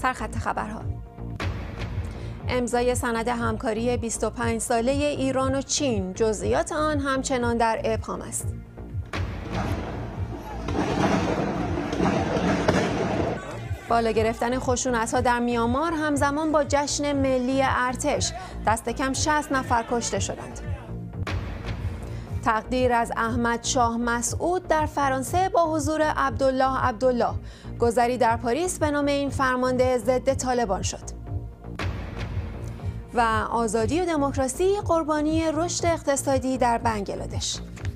سرخط خبرها: امضای سند همکاری 25 ساله ایران و چین، جزئیات آن همچنان در ابهام است. بالا گرفتن خشونت‌ها در میانمار همزمان با جشن ملی ارتش، دست کم 60 نفر کشته شدند. تقدیر از احمد شاه مسعود در فرانسه با حضور عبدالله، گذری در پاریس به نام این فرمانده ضد طالبان شد. و آزادی و دموکراسی قربانی رشد اقتصادی در بنگلادش.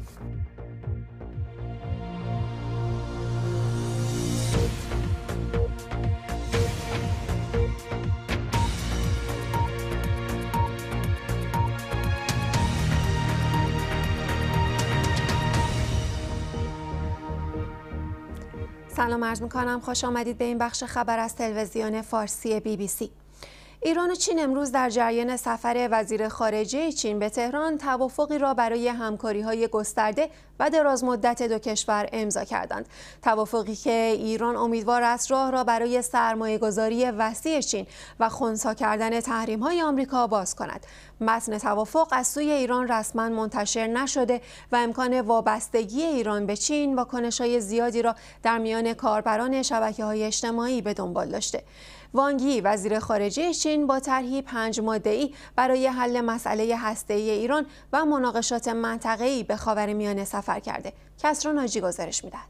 سلام عرض می‌کنم، خوش آمدید به این بخش خبر از تلویزیون فارسی BBC. ایران و چین امروز در جریان سفر وزیر خارجه چین به تهران توافقی را برای همکاری‌های گسترده و درازمدت دو کشور امضا کردند. توافقی که ایران امیدوار است راه را برای سرمایه‌گذاری وسیع چین و خنثی کردن تحریم‌های آمریکا باز کند. متن توافق از سوی ایران رسما منتشر نشده و امکان وابستگی ایران به چین واکنش‌های زیادی را در میان کاربران شبکه‌های اجتماعی به دنبال داشته. وانگ یی وزیر خارجه چین با طرحی 5 ماده‌ای برای حل مسئله هسته‌ای ایران و مناقشات منطقه‌ای به خاورمیانه سفر کرده. کسرا ناجی گزارش می‌دهد.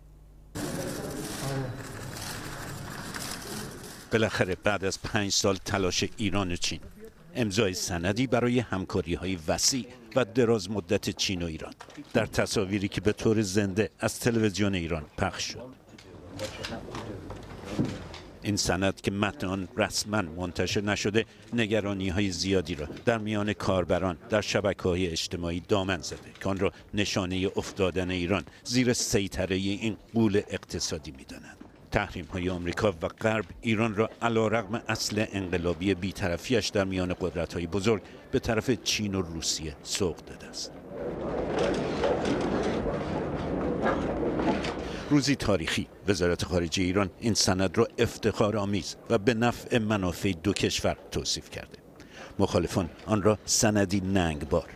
بالاخره بعد از 5 سال تلاش ایران و چین، امضای سندی برای همکاری‌های وسیع و دراز مدت چین و ایران در تصاویری که به طور زنده از تلویزیون ایران پخش شد. این سند که متن آن رسما منتشر نشده، نگرانی‌های زیادی را در میان کاربران در شبکه‌های اجتماعی دامن زده که آن را نشانه افتادن ایران زیر سیطره این غول اقتصادی می‌دانند. تحریم‌های آمریکا و غرب ایران را علی‌رغم اصل انقلابی بی‌طرفی‌اش در میان قدرت‌های بزرگ به طرف چین و روسیه سوق داده است. روزی تاریخی وزارت خارجه ایران این سند را افتخارآمیز و به نفع منافع دو کشور توصیف کرده. مخالفان آن را سندی ننگبار.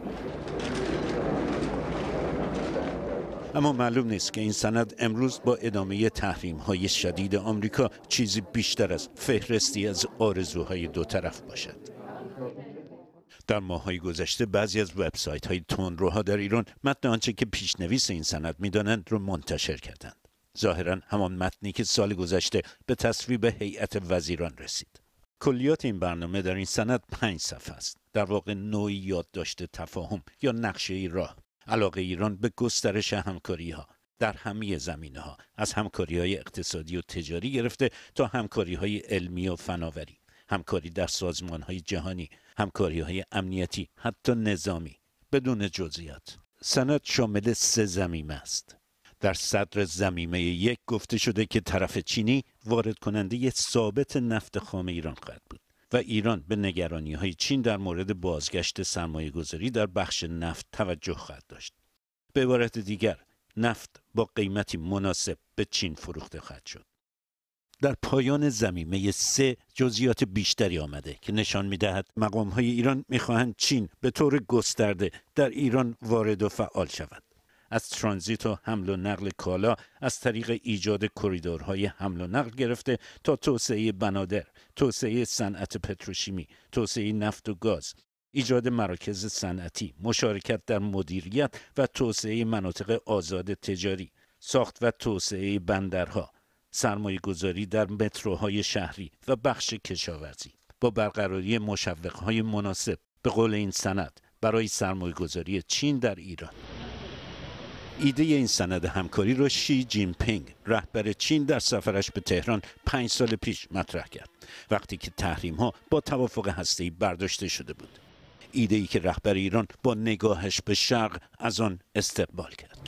اما معلوم نیست که این سند امروز با ادامه تحریم‌های شدید آمریکا چیزی بیشتر از فهرستی از آرزوهای دو طرف باشد. در ماه‌های گذشته بعضی از وبسایت‌های تندروها در ایران متن آنچه که پیشنویس این سند می‌دانند را منتشر کردند. ظاهراً همان متنی که سال گذشته به تصویب هیئت وزیران رسید. کلیات این برنامه در این سند 5 صفحه است. در واقع نوعی یادداشت تفاهم یا نقشه راه. علاقه ایران به گسترش همکاری‌ها در همه زمینه‌ها، از همکاری‌های اقتصادی و تجاری گرفته تا همکاری‌های علمی و فناوری، همکاری در سازمان‌های جهانی، همکاری‌های امنیتی، حتی نظامی، بدون جزئیات. سند شامل 3 ضمیمه است. در صدر ضمیمه 1 گفته شده که طرف چینی وارد کننده ثابت نفت خام ایران خواهد بود و ایران به نگرانی‌های چین در مورد بازگشت سرمایه‌گذاری در بخش نفت توجه خواهد داشت. به عبارت دیگر، نفت با قیمتی مناسب به چین فروخته خواهد شد. در پایان ضمیمه 3 جزئیات بیشتری آمده که نشان می‌دهد مقام‌های ایران می‌خواهند چین به طور گسترده در ایران وارد و فعال شود. از ترانزیت و حمل و نقل کالا، از طریق ایجاد کریدورهای حمل و نقل گرفته تا توسعه بنادر، توسعه صنعت پتروشیمی، توسعه نفت و گاز، ایجاد مراکز صنعتی، مشارکت در مدیریت و توسعه مناطق آزاد تجاری، ساخت و توسعه بندرها، سرمایه‌گذاری در متروهای شهری و بخش کشاورزی با برقراری مشوق‌های مناسب به قول این سند برای سرمایه‌گذاری چین در ایران. ایده این سند همکاری را شی جین پینگ رهبر چین در سفرش به تهران 5 سال پیش مطرح کرد، وقتی که تحریم‌ها با توافق هسته‌ای برداشته شده بود. ایده‌ای که رهبر ایران با نگاهش به شرق از آن استقبال کرد.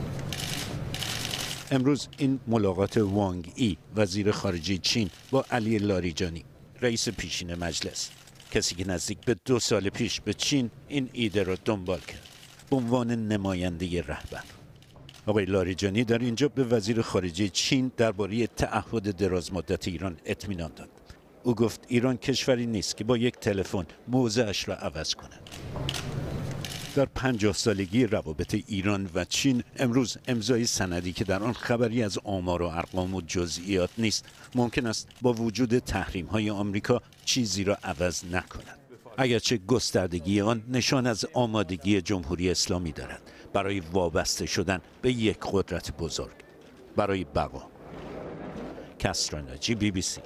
امروز این ملاقات وانگ یی وزیر خارجه چین با علی لاریجانی رئیس پیشین مجلس، کسی که نزدیک به 2 سال پیش به چین این ایده را دنبال کرد به عنوان نماینده رهبر. آقای لاریجانی در اینجا به وزیر خارجه چین درباره تعهد درازمدت ایران اطمینان داد او گفت ایران کشوری نیست که با یک تلفن موضعش را عوض کند. در 50 سالگی روابط ایران و چین امروز امضای سندی که در آن خبری از آمار و ارقام و جزئیات نیست ممکن است با وجود تحریم‌های آمریکا چیزی را عوض نکند. اگرچه گستردگی آن نشان از آمادگی جمهوری اسلامی دارد برای وابسته شدن به یک قدرت بزرگ برای بقا. کسری ناجی، BBC.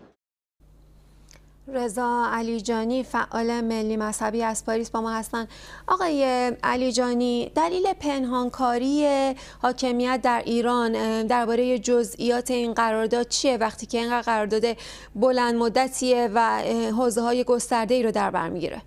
رضا علیجانی فعال ملی مذهبی از پاریس با ما هستند. آقای علیجانی، دلیل پنهانکاری حاکمیت در ایران درباره جزئیات این قرارداد چیه وقتی که اینقدر قرارداد بلند مدتیه و حوزه‌های گسترده‌ای رو در بر میگیره؟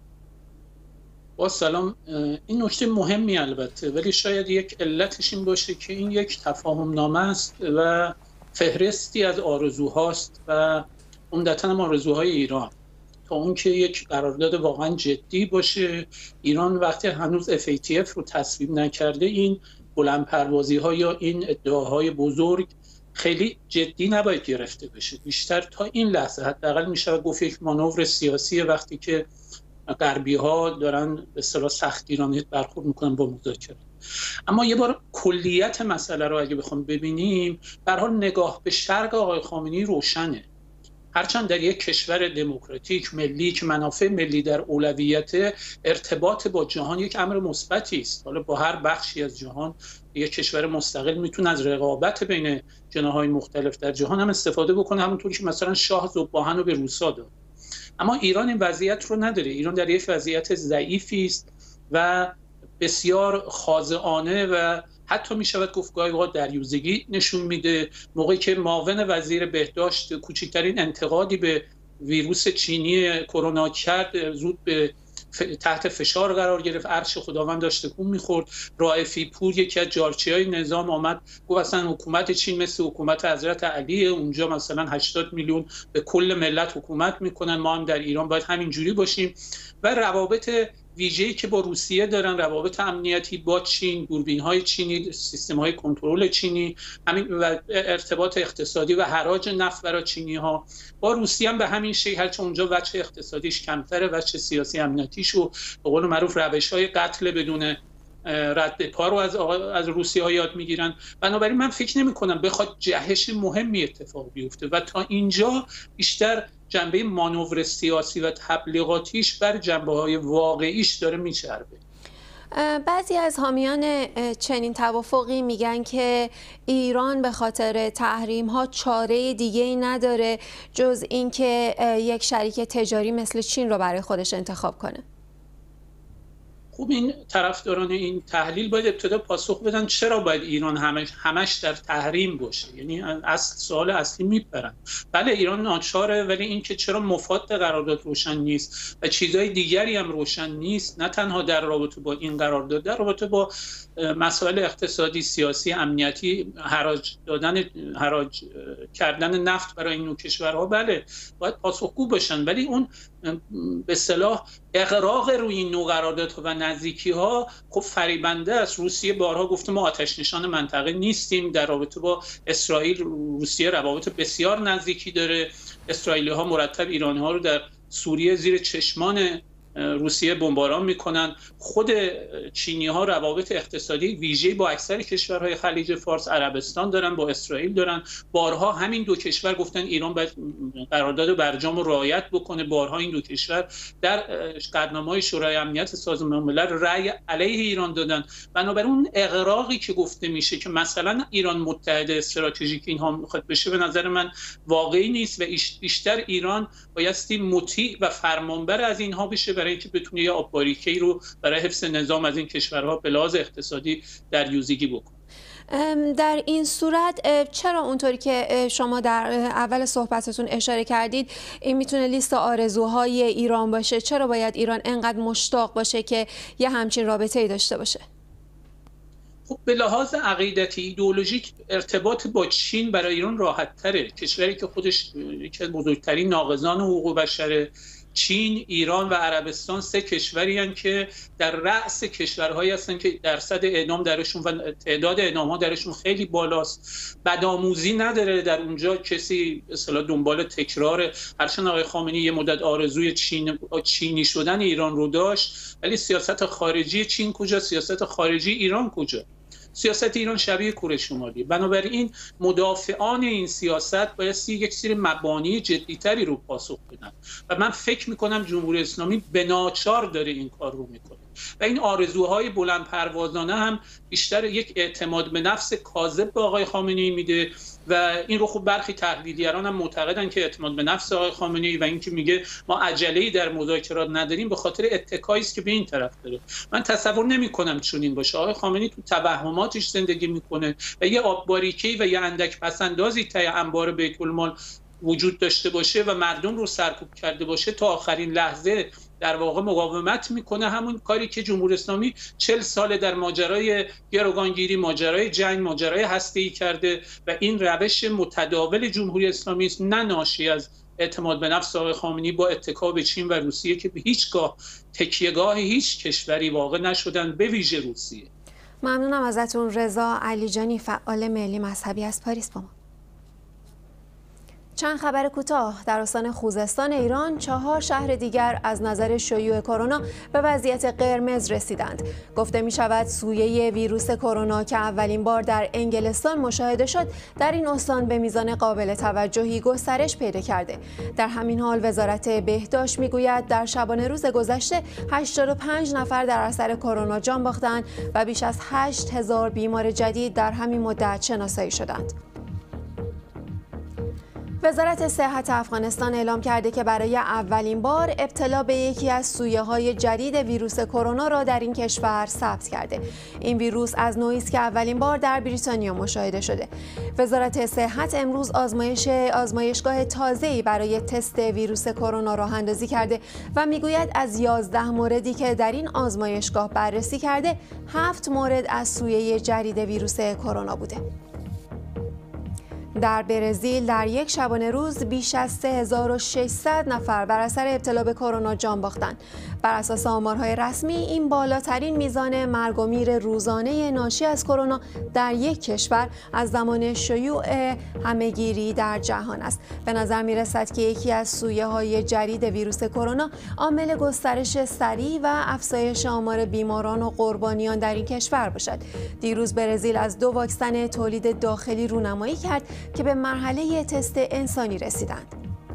با سلام، این نکته مهمی البته، ولی شاید یک علتش این باشه که این یک تفاهم نامه است و فهرستی از آرزوهاست و عمدتاً هم آرزوهای ایران تا اون که یک قرارداد واقعا جدی باشه. ایران وقتی هنوز FATF رو تصویب نکرده این بلند پروازی ها یا این ادعاهای بزرگ خیلی جدی نباید گرفته بشه. بیشتر تا این لحظه حداقل میشه گفت یک مانور سیاسی وقتی که غربی ها دارن به اصطلاح سختگیرانه برخورد میکنن با مذاکره. اما یه بار کلیت مسئله رو اگه بخوام ببینیم، به هر حال نگاه به شرق آقای خامنه‌ای روشنه. هرچند در یک کشور دموکراتیک ملی که منافع ملی در اولویت، ارتباط با جهان یک امر مثبتی است. حالا با هر بخشی از جهان یک کشور مستقل میتونه از رقابت بین جناح‌های مختلف در جهان هم استفاده بکنه، همونطور که مثلا شاه ذوب‌آهن رو به روسا داد. اما ایران این وضعیت رو نداره. ایران در یک وضعیت ضعیفی است و بسیار خاضعانه و حتی می شود گفت گاهی اوقات دریوزگی نشون میده. موقعی که معاون وزیر بهداشت کوچکترین انتقادی به ویروس چینی کرونا کرد، زود به تحت فشار قرار گرفت، عرش خداوند داشت تکون میخورد. رائفی پور یکی از جارچیای نظام آمد گفت اصلا حکومت چین مثل حکومت حضرت علی، اونجا مثلا 80 میلیون به کل ملت حکومت میکنن، ما هم در ایران باید همین جوری باشیم. و روابط ویژه‌ای که با روسیه دارن، روابط امنیتی با چین، دوربین‌های چینی، سیستم‌های کنترل چینی، همین و ارتباط اقتصادی و حراج نفت برای چینی‌ها با روسیه هم به همین شکل، هرچند اونجا وجه اقتصادیش کمتره، وجه سیاسی امنیتیش و به قول معروف روش‌های قتل بدون رد پا رو از روسیه‌ها یاد می‌گیرن. بنابراین من فکر نمی‌کنم بخواد جهش مهمی اتفاق بیفته و تا اینجا بیشتر جنبه مانور سیاسی و تبلیغاتیش بر جنبه‌های واقعیش داره میچربه. بعضی از حامیان چنین توافقی میگن که ایران به خاطر تحریم‌ها چاره دیگه‌ای نداره جز اینکه یک شریک تجاری مثل چین رو برای خودش انتخاب کنه. خب این طرفداران این تحلیل باید ابتدا پاسخ بدن چرا باید ایران همش در تحریم باشه. یعنی سوال اصلی میپرن. بله ایران ناچاره، ولی این که چرا مفاد قرارداد روشن نیست و چیزهای دیگری هم روشن نیست، نه تنها در رابطه با این قرارداد، در رابطه با مسائل اقتصادی، سیاسی، امنیتی، حراج کردن نفت برای این نوع کشورها، بله باید پاسخگو باشن. ولی اون به اصطلاح اغراق روی این نوع قراردادها و نزدیکی‌ها خب فریبنده است. روسیه بارها گفته ما آتش نشان منطقه نیستیم. در رابطه با اسرائیل روسیه روابط بسیار نزدیکی داره. اسرائیلی‌ها مرتب ایرانی‌ها رو در سوریه زیر چشمان روسیه بمباران میکنن. خود چینی‌ها روابط اقتصادی ویژه‌ای با اکثر کشورهای خلیج فارس، عربستان دارن، با اسرائیل دارن. بارها همین دو کشور گفتن ایران باید قرارداد برجام رو رعایت بکنه. بارها این دو کشور در قطعنامه‌های شورای امنیت سازمان ملل رأی علیه ایران دادن. بنابراین اون اغراقی که گفته میشه که مثلا ایران متحد استراتژیک اینها میخواد بشه، به نظر من واقعی نیست و بیشتر ایران بایستی مطیع و فرمانبر از اینها بشه برای اینکه بتونه یه آب‌باریکه‌ای رو برای حفظ نظام از این کشورها به لحاظ اقتصادی دریوزگی بکنه. در این صورت چرا اونطوری که شما در اول صحبتتون اشاره کردید این میتونه لیست آرزوهای ایران باشه، چرا باید ایران انقدر مشتاق باشه که یه همچین رابطه‌ای داشته باشه؟ خب به لحاظ عقیدتی ایدئولوژیک ارتباط با چین برای ایران راحت تره. کشوری که خودش یکی از بزرگترین ناقضان حقوق بشره چین، ایران و عربستان 3 کشوری هستند که در رأس کشورهایی هستند که درصد اعدام درشون و تعداد اعدام‌ها درشون خیلی بالاست. بدآموزی نداره در اونجا کسی اصلا دنبال تکرار، هرچند آقای خامنه‌ای یه مدت آرزوی چینی شدن ایران رو داشت، ولی سیاست خارجی چین کجا، سیاست خارجی ایران کجا؟ سیاست ایران شبیه کره شمالی. بنابراین مدافعان این سیاست باید یک سری مبانی جدی‌تری رو پاسخ بدن و من فکر می‌کنم جمهوری اسلامی به ناچار داره این کار رو میکنه و این آرزوهای بلند پروازانه هم بیشتر یک اعتماد به نفس کاذب به آقای خامنه‌ای میده و این رو خب برخی تحلیلگران هم معتقدن که اعتماد به نفس آقای خامنه‌ای و اینکه میگه ما عجله‌ای در مذاکرات نداریم به خاطر اتکایی است که به این طرف داره. من تصور نمی‌کنم چنین باشه. آقای خامنه‌ای تو توهماتش زندگی میکنه و یه آب‌باریکی و یه اندک پس‌اندازی ته انبار بیت المال وجود داشته باشه و مردم رو سرکوب کرده باشه تا آخرین لحظه در واقع مقاومت میکنه. همون کاری که جمهوری اسلامی 40 سال در ماجرای گروگانگیری، ماجرای جنگ، ماجرای هسته‌ای کرده و این روش متداول جمهوری اسلامی است، نه ناشی از اعتماد به نفس آقای خامنه‌ای با اتکا به چین و روسیه که به هیچگاه تکیهگاه هیچ کشوری واقع نشدن، به ویژه روسیه. ممنونم ازتون. رضا علیجانی، فعال ملی مذهبی از پاریس با ما. چند خبر کوتاه. در استان خوزستان ایران 4 شهر دیگر از نظر شیوع کرونا به وضعیت قرمز رسیدند. گفته می شود سویه ویروس کرونا که اولین بار در انگلستان مشاهده شد در این استان به میزان قابل توجهی گسترش پیدا کرده. در همین حال وزارت بهداشت می گوید در شبانه روز گذشته 85 نفر در اثر کرونا جان باختند و بیش از 8000 بیمار جدید در همین مدت شناسایی شدند. وزارت صحت افغانستان اعلام کرده که برای اولین بار ابتلا به یکی از سویه‌های جدید ویروس کرونا را در این کشور ثبت کرده. این ویروس از نوعی است که اولین بار در بریتانیا مشاهده شده. وزارت صحت امروز آزمایشگاه تازه‌ای برای تست ویروس کرونا راه اندازی کرده و میگوید از 11 موردی که در این آزمایشگاه بررسی کرده، 7 مورد از سویه جدید ویروس کرونا بوده. در برزیل در یک شبانه روز بیش از 3600 نفر بر اثر ابتلا به کرونا جان باختند. بر اساس آمارهای رسمی این بالاترین میزان مرگ و میر روزانه ناشی از کرونا در یک کشور از زمان شیوع همهگیری در جهان است. به نظر می‌رسد که یکی از سویه‌های جدید ویروس کرونا عامل گسترش سریع و افزایش آمار بیماران و قربانیان در این کشور باشد. دیروز برزیل از 2 واکسن تولید داخلی رونمایی کرد که به مرحله تست انسانی رسیدند.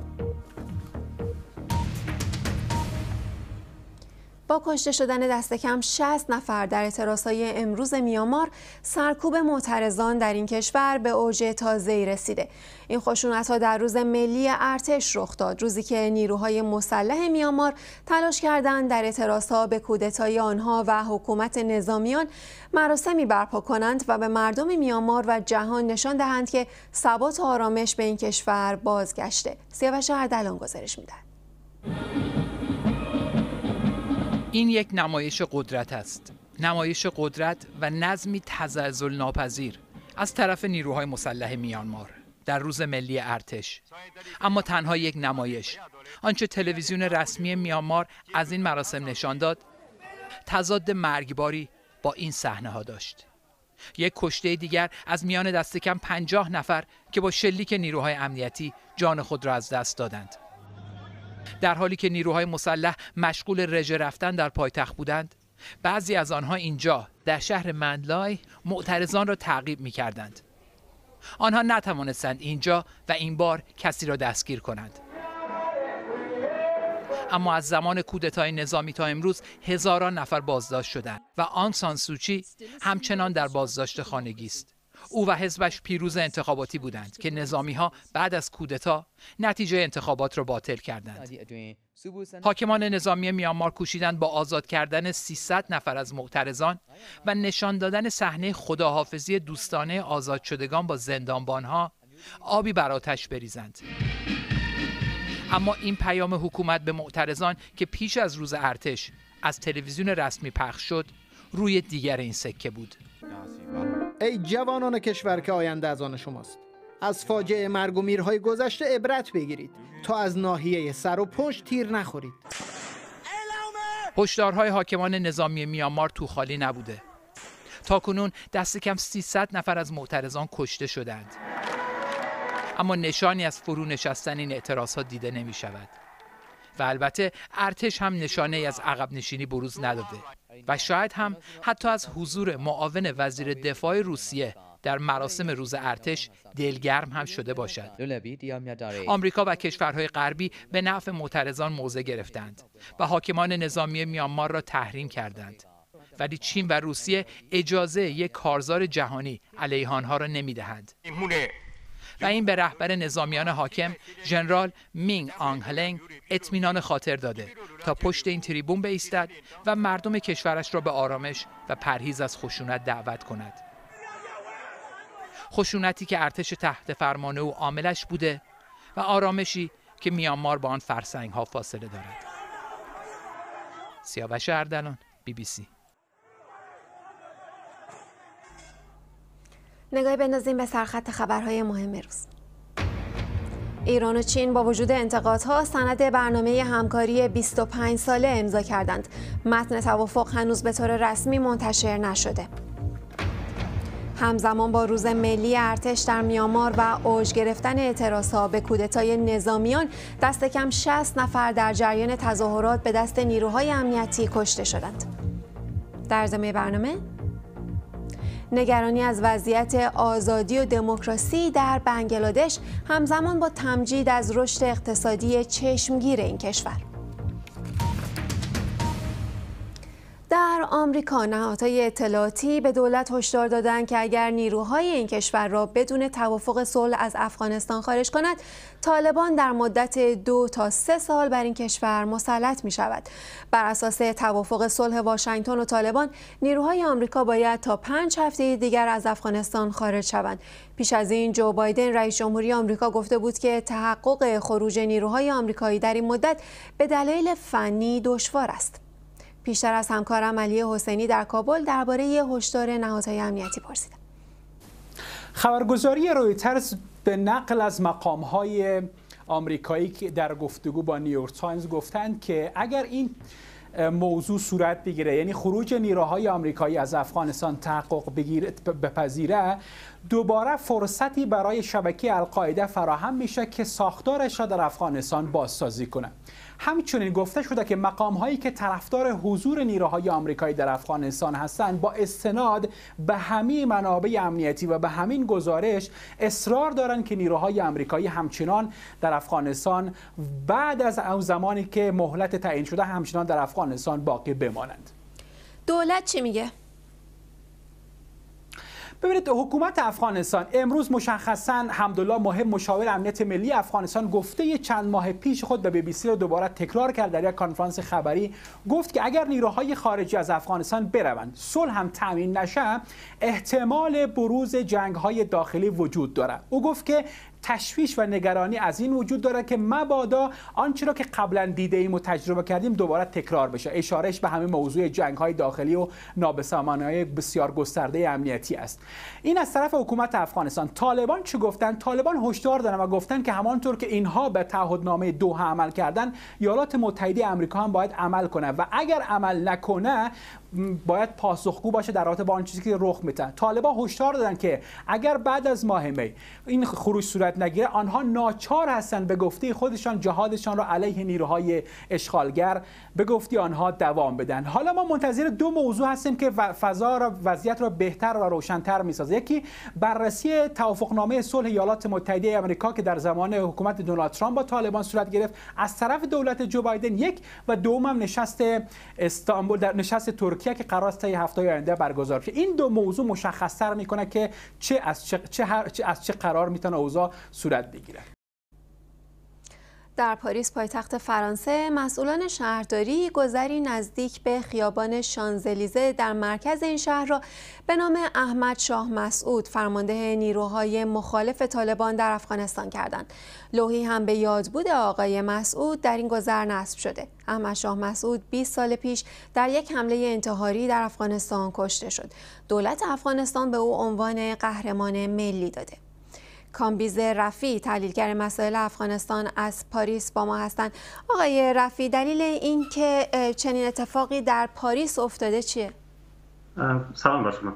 با کشته شدن دست کم 60 نفر در اعتراضهای امروز میانمار، سرکوب معترضان در این کشور به اوج تازه‌ای رسیده. این خشونت‌ها در روز ملی ارتش رخ داد، روزی که نیروهای مسلح میانمار تلاش کردند در اعتراضها به کودتای آنها و حکومت نظامیان مراسمی برپا کنند و به مردم میانمار و جهان نشان دهند که ثبات و آرامش به این کشور بازگشته. سیاوش اردلان گزارش می‌دهد. این یک نمایش قدرت است. نمایش قدرت و نظمی تزلزل ناپذیر از طرف نیروهای مسلح میانمار در روز ملی ارتش. اما تنها یک نمایش. آنچه تلویزیون رسمی میانمار از این مراسم نشان داد، تضاد مرگباری با این صحنه‌ها داشت. یک کشته دیگر از میان دست کم 50 نفر که با شلیک نیروهای امنیتی جان خود را از دست دادند. در حالی که نیروهای مسلح مشغول رژه رفتن در پایتخت بودند، بعضی از آنها اینجا در شهر مندلای معترضان را تعقیب می‌کردند. آنها نتوانستند اینجا و این بار کسی را دستگیر کنند. اما از زمان کودتای نظامی تا امروز هزاران نفر بازداشت شدند و آنگ سان سوچی همچنان در بازداشت خانگی است. او و حزبش پیروز انتخاباتی بودند که نظامی‌ها بعد از کودتا نتیجه انتخابات را باطل کردند. حاکمان نظامی میانمار کوشیدند با آزاد کردن 300 نفر از معترضان و نشان دادن صحنه خداحافظی دوستانه آزاد شدگان با زندانبانها آبی بر آتش بریزند. اما این پیام حکومت به معترضان که پیش از روز ارتش از تلویزیون رسمی پخش شد، روی دیگر این سکه بود. ای جوانان کشور که آینده از آن شماست، از فاجعه مرگ و میرهای گذشته عبرت بگیرید تا از ناحیه سر و پشت تیر نخورید. هشدارهای حاکمان نظامی میانمار تو خالی نبوده. تاکنون دست کم 300 نفر از معترضان کشته شدند. اما نشانی از فرو نشستن این اعتراضها دیده نمی شود. و البته ارتش هم نشانه از عقب نشینی بروز نداده و شاید هم حتی از حضور معاون وزیر دفاع روسیه در مراسم روز ارتش دلگرم هم شده باشد. آمریکا و کشورهای غربی به نفع معترضان موضع گرفتند و حاکمان نظامی میانمار را تحریم کردند. ولی چین و روسیه اجازه یک کارزار جهانی علیه آنها را نمی‌دهند. و این به رهبر نظامیان حاکم ژنرال مینگ آنگ هلنگ اطمینان خاطر داده تا پشت این تریبون بایستد و مردم کشورش را به آرامش و پرهیز از خشونت دعوت کند. خشونتی که ارتش تحت فرمان او عاملش بوده و آرامشی که میانمار با آن فرسنگ‌ها فاصله دارد. سیاوش اردلان، BBC. نگاهی بندازیم به سرخط خبرهای مهم روز. ایران و چین با وجود انتقادها سند برنامه همکاری 25 ساله امضا کردند. متن توافق هنوز به طور رسمی منتشر نشده. همزمان با روز ملی ارتش در میانمار و اوج گرفتن اعتراضها به کودتای نظامیان، دست کم 60 نفر در جریان تظاهرات به دست نیروهای امنیتی کشته شدند. در ادامه برنامه نگرانی از وضعیت آزادی و دموکراسی در بنگلادش همزمان با تمجید از رشد اقتصادی چشمگیر این کشور. در آمریکا نهادهای اطلاعاتی به دولت هشدار دادند که اگر نیروهای این کشور را بدون توافق صلح از افغانستان خارج کند، طالبان در مدت 2 تا 3 سال بر این کشور مسلط می شود. بر اساس توافق صلح واشنگتن و طالبان، نیروهای آمریکا باید تا 5 هفته دیگر از افغانستان خارج شوند. پیش از این جو بایدن رئیس جمهوری آمریکا گفته بود که تحقق خروج نیروهای آمریکایی در این مدت به دلایل فنی دشوار است. پیشتر از همکارم علی حسینی در کابل درباره هشدار نهادهای امنیتی پرسیدم. خبرگزاری رویترز به نقل از مقام‌های آمریکایی که در گفتگو با نیویورک تایمز گفتند که اگر این موضوع صورت بگیره، یعنی خروج نیروهای آمریکایی از افغانستان تحقق بپذیره، دوباره فرصتی برای شبکه القاعده فراهم میشه که ساختارش را در افغانستان بازسازی کنه. همچنین گفته شده که مقام‌هایی که طرفدار حضور نیروهای آمریکایی در افغانستان هستند با استناد به همین منابع امنیتی و به همین گزارش اصرار دارند که نیروهای آمریکایی همچنان در افغانستان بعد از اون زمانی که مهلت تعیین شده همچنان در افغانستان باقی بمانند. دولت چی میگه؟ ببینید، حکومت افغانستان امروز مشخصاً حمدالله مهم مشاور امنیت ملی افغانستان گفته چند ماه پیش خود به BBC رو دوباره تکرار کرد در یک کنفرانس خبری. گفت که اگر نیروهای خارجی از افغانستان بروند، صلح هم تامین نشه، احتمال بروز جنگ‌های داخلی وجود داره. او گفت که تشویش و نگرانی از این وجود داره که مبادا آنچه را که قبلا دیده ایم و تجربه کردیم دوباره تکرار بشه. اشارهش به همین موضوع جنگ‌های داخلی و نابسامانی‌های بسیار گسترده امنیتی است. این از طرف حکومت افغانستان. طالبان چه گفتن؟ طالبان هشدار دادن و گفتن که همانطور که اینها به تعهدنامه دوحه عمل کردن، ایالات متحده آمریکا هم باید عمل کنه و اگر عمل نکنه باید پاسخگو باشه در رابطه با آن چیزی که رخ میده. طالبان هشدار دادن که اگر بعد از ماه می این خروج صورت نگیره، آنها ناچار هستند به گفته خودشان جهادشان را علیه نیروهای اشغالگر به گفته آنها دوام بدن. حالا ما منتظر 2 موضوع هستیم که فضا را وضعیت را بهتر و روشن‌تر می‌سازه. یکی بررسی توافقنامه صلح ایالات متحده آمریکا که در زمان حکومت دونالد ترامپ با طالبان صورت گرفت از طرف دولت جو بایدن، یک، و دوم هم نشست استانبول در نشست ترکیه که قرار است تا هفته آینده برگزار شه. این 2 موضوع مشخص‌تر می‌کنه که چه از چه قرار میتونه اوضاع صورت بگیره. در پاریس پایتخت فرانسه، مسئولان شهرداری گذری نزدیک به خیابان شانزلیزه در مرکز این شهر را به نام احمد شاه مسعود، فرمانده نیروهای مخالف طالبان در افغانستان کردند. لوحی هم به یادبود آقای مسعود در این گذر نصب شده. احمد شاه مسعود 20 سال پیش در یک حمله انتحاری در افغانستان کشته شد. دولت افغانستان به او عنوان قهرمان ملی داده. کامبیز رفیع، تحلیلگر مسائل افغانستان از پاریس با ما هستند. آقای رفیع، دلیل این که چنین اتفاقی در پاریس افتاده چیه؟ سلام بر شما.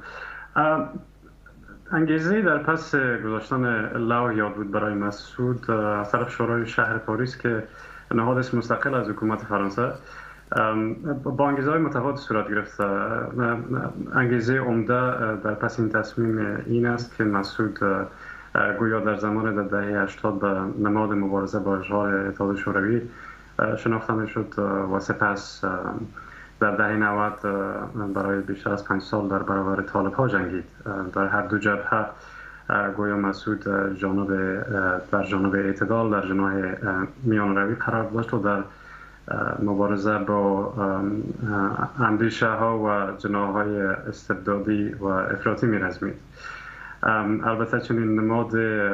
انگیزه در پس گذاشتن لوح یادبود برای مسعود از طرف شورای شهر پاریس که نهاد است مستقل از حکومت فرانسه با انگیزه‌های متفاوت صورت گرفته. انگیزه عمده در پس این تصمیم این است که مسعود گویا در زمان دهه 80 به نماد مبارزه با اشغال اتحاد شوروی شناخته می‌شد و سپس در دهه 90 برای بیشتر از 5 سال در برابر طالب‌ها جنگید. در هر دو جبهه گویا مسعود در جانب اعتدال در جناح میانروی قرار داشت و در مبارزه با اندیشه ها و جناح‌های استبدادی و افراطی می‌رزمید. البته چنین نماد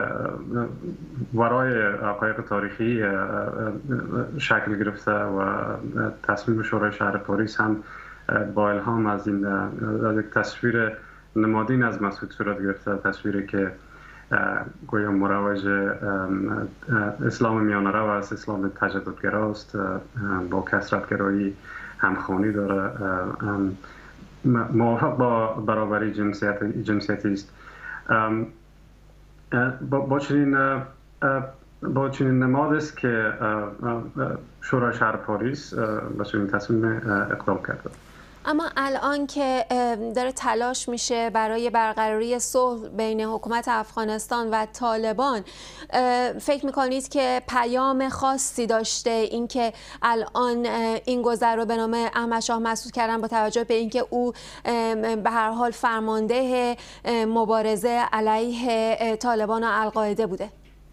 ورای حقایق تاریخی شکل گرفته و تصمیم شورای شهر پاریس هم با الهام از این یک تصویر نمادین از مسعود صورت گرفته، تصویری که گویا مروج اسلام میانه‌رو است، اسلام تجددگراست، با کثرت‌گرایی همخوانی داره، موافق با برابری جنسیتی است. با چنین نماد است که شورای شهر پاریس به چنین تصمیم اقدام کرده. اما الان که داره تلاش میشه برای برقراری صلح بین حکومت افغانستان و طالبان، فکر میکنید که پیام خاصی داشته اینکه الان این گذر رو به نام احمد شاه مسعود کردن با توجه به اینکه او به هر حال فرمانده مبارزه علیه طالبان و القاعده بوده؟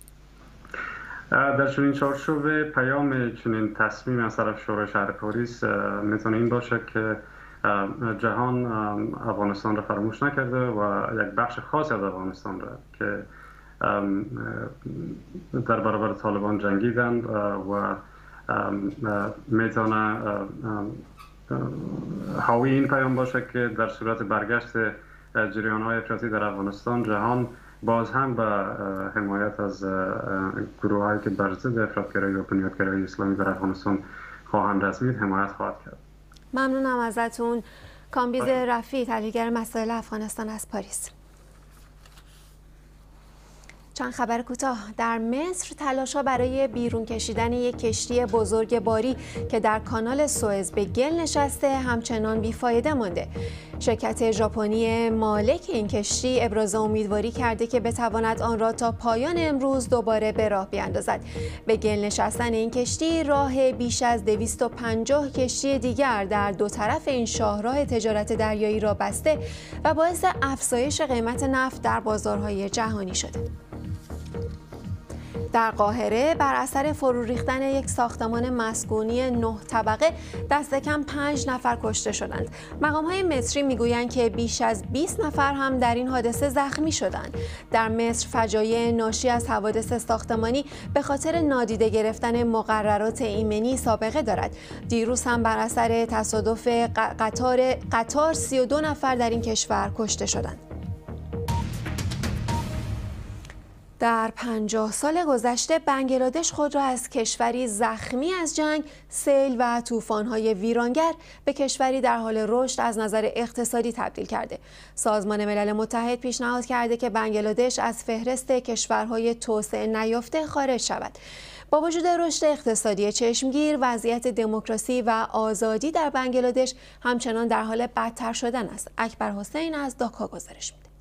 در چنین چارچوب پیام چنین تصمیم از طرف شورای شهر پاریس میتونه این باشه که جهان افغانستان را فراموش نکرده و یک بخش خاصی از افغانستان را که در برابر طالبان جنگیدند و میتونه حاوی این پیام باشه که در صورت برگشت جریان‌های افراطی در افغانستان، جهان باز هم به حمایت از گروه‌هایی که بر ضد افراطگرایی و بنیادگرایی اسلامی در افغانستان خواهند رسمید حمایت خواهد کرد. ممنونم ازتون. کامبیز رفیع، تحلیلگر مسائل افغانستان از پاریس. چند خبر کوتاه. در مصر تلاش‌ها برای بیرون کشیدن یک کشتی بزرگ باری که در کانال سوئز به گل نشسته همچنان بیفایده مانده. شرکت ژاپنی مالک این کشتی ابراز امیدواری کرده که بتواند آن را تا پایان امروز دوباره به راه بیاندازد. به گل نشستن این کشتی راه بیش از 250 کشتی دیگر در دو طرف این شاهراه تجارت دریایی را بسته و باعث افزایش قیمت نفت در بازارهای جهانی شده. در قاهره بر اثر فرو ریختن یک ساختمان مسکونی 9 طبقه دست کم 5 نفر کشته شدند. مقام‌های مصری میگویند که بیش از 20 نفر هم در این حادثه زخمی شدند. در مصر فجایع ناشی از حوادث ساختمانی به خاطر نادیده گرفتن مقررات ایمنی سابقه دارد. دیروز هم بر اثر تصادف قطار 32 نفر در این کشور کشته شدند. در 50 سال گذشته بنگلادش خود را از کشوری زخمی از جنگ، سیل و طوفان‌های ویرانگر به کشوری در حال رشد از نظر اقتصادی تبدیل کرده. سازمان ملل متحد پیشنهاد کرده که بنگلادش از فهرست کشورهای توسعه نیافته خارج شود. با وجود رشد اقتصادی چشمگیر، وضعیت دموکراسی و آزادی در بنگلادش همچنان در حال بدتر شدن است. اکبر حسین از داکا گزارش می‌دهد.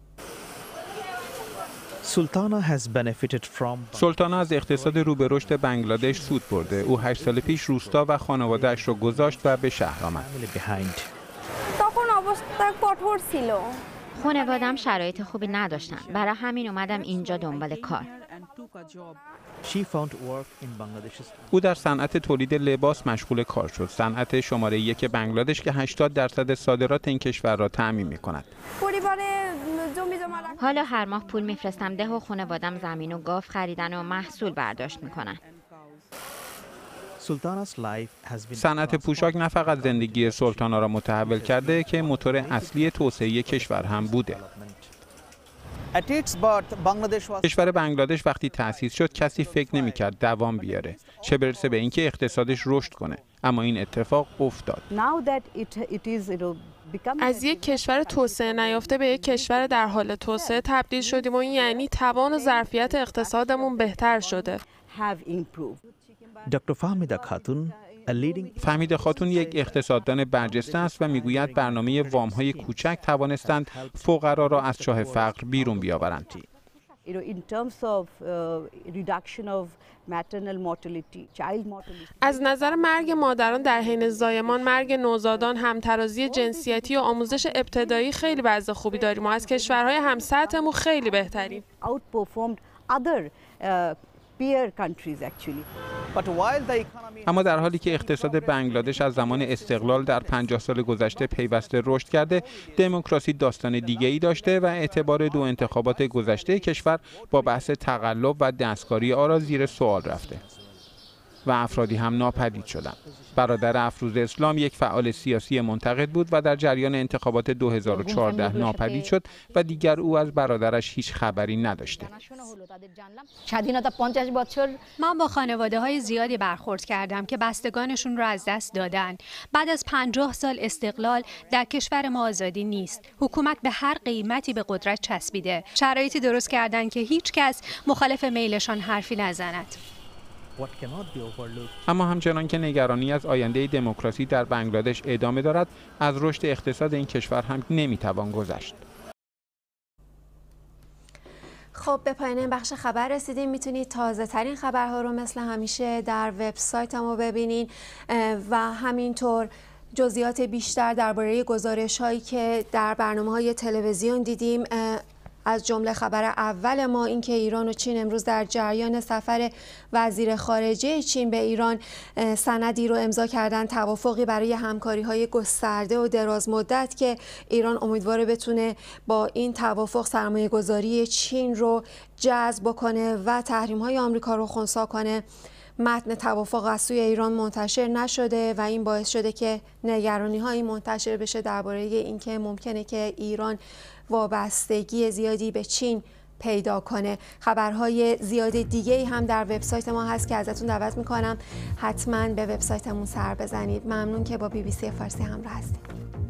سلطانا از اقتصاد رو به رشد بنگلادش سود برده. او 8 سال پیش روستا و خانواده‌اش را گذاشت و به شهر آمد. خانواده‌ام شرایط خوبی نداشتن. برای همین اومدم اینجا دنبال کار. او در صنعت تولید لباس مشغول کار شد. صنعت شماره 1 بنگلادش که 80% صادرات این کشور را تأمین می‌کند. حالا هر ماه پول میفرستم ده و خانواده‌ام زمین و گاو خریدن و محصول برداشت میکنن. صنعت پوشاک نه فقط زندگی سلطانا را متحول کرده که موتور اصلی توسعه کشور هم بوده. کشور بنگلادش وقتی تأسیس شد کسی فکر نمی‌کرد دوام بیاره، چه برسه به اینکه اقتصادش رشد کنه، اما این اتفاق افتاد. از یک کشور توسعه نیافته به یک کشور در حال توسعه تبدیل شدیم و این یعنی توان و ظرفیت اقتصادمون بهتر شده. فهمیده خاتون یک اقتصاددان برجسته است و میگوید برنامه وام‌های کوچک توانستند فقرا را از چاه فقر بیرون بیاورند. از نظر مرگ مادران در حین زایمان، مرگ نوزادان، همترازی جنسیتی و آموزش ابتدایی خیلی وضع خوبی داریم و از کشورهای همسطحمون خیلی بهتریم. اما در حالی که اقتصاد بنگلادش از زمان استقلال در 50 سال گذشته پیوسته رشد کرده، دموکراسی داستان دیگه‌ای داشته و اعتبار دو انتخابات گذشته کشور با بحث تقلب و دستکاری آرا زیر سوال رفته و افرادی هم ناپدید شدند. برادر افروز اسلام یک فعال سیاسی منتقد بود و در جریان انتخابات 2014 ناپدید شد و دیگر او از برادرش هیچ خبری نداشته. من با خانواده‌های زیادی برخورد کردم که بستگانشون را از دست دادن. بعد از 50 سال استقلال در کشور ما آزادی نیست. حکومت به هر قیمتی به قدرت چسبیده. شرایطی درست کردن که هیچ کس مخالف میلشان حرفی نزند. اما همچنان که نگرانی از آینده دموکراسی در بنگلادش ادامه دارد، از رشد اقتصاد این کشور هم نمیتوان گذشت. خب به پایان این بخش خبر رسیدیم. میتونید تازه ترین خبرها رو مثل همیشه در وبسایت ما ببینین و همینطور جزئیات بیشتر درباره گزارش هایی که در برنامه‌های تلویزیون دیدیم، از جمله خبر اول ما این که ایران و چین امروز در جریان سفر وزیر خارجه چین به ایران سندی رو امضا کردن، توافقی برای همکاری‌های گسترده و دراز مدت که ایران امیدواره بتونه با این توافق سرمایه‌گذاری چین رو جذب کنه و تحریم‌های آمریکا رو خنثی کنه. متن توافق از سوی ایران منتشر نشده و این باعث شده که نگرانی‌هایی منتشر بشه درباره اینکه ممکنه که ایران وابستگی زیادی به چین پیدا کنه. خبرهای زیاد دیگه هم در وبسایت ما هست که ازتون دعوت میکنم حتما به وبسایتمون سر بزنید. ممنون که با BBC فارسی همراه هستید.